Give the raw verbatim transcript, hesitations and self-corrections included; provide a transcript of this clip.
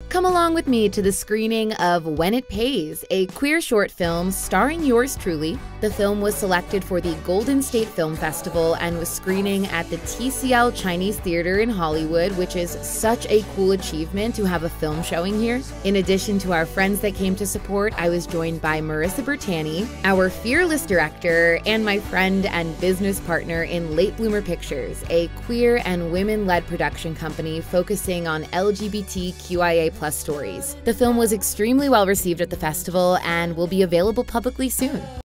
Come along with me to the screening of When It Pays, a queer short film starring yours truly. The film was selected for the Golden State Film Festival and was screening at the T C L Chinese Theater in Hollywood, which is such a cool achievement to have a film showing here. In addition to our friends that came to support, I was joined by Marissa Bertani, our fearless director, and my friend and business partner in Late Bloomer Pictures, a queer and women-led production company focusing on L G B T Q I A plus stories. The film was extremely well received at the festival and will be available publicly soon.